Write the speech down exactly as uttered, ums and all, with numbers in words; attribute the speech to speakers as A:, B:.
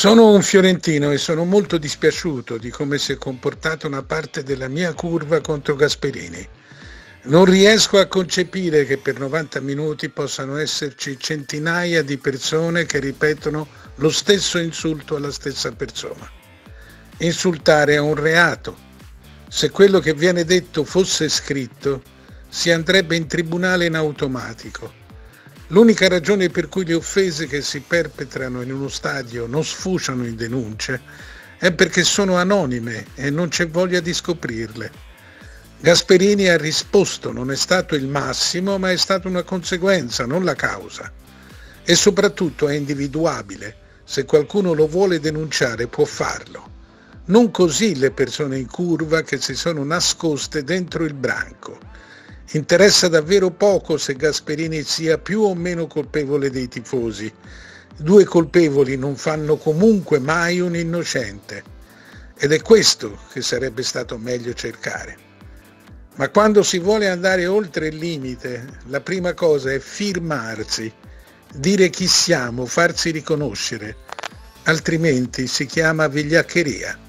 A: Sono un fiorentino e sono molto dispiaciuto di come si è comportata una parte della mia curva contro Gasperini. Non riesco a concepire che per novanta minuti possano esserci centinaia di persone che ripetono lo stesso insulto alla stessa persona. Insultare è un reato. Se quello che viene detto fosse scritto, si andrebbe in tribunale in automatico. L'unica ragione per cui le offese che si perpetrano in uno stadio non sfociano in denunce è perché sono anonime e non c'è voglia di scoprirle. Gasperini ha risposto, non è stato il massimo, ma è stata una conseguenza, non la causa. E soprattutto è individuabile. Se qualcuno lo vuole denunciare può farlo. Non così le persone in curva che si sono nascoste dentro il branco. Interessa davvero poco se Gasperini sia più o meno colpevole dei tifosi. Due colpevoli non fanno comunque mai un innocente. Ed è questo che sarebbe stato meglio cercare. Ma quando si vuole andare oltre il limite, la prima cosa è firmarsi, dire chi siamo, farsi riconoscere. Altrimenti si chiama vigliaccheria.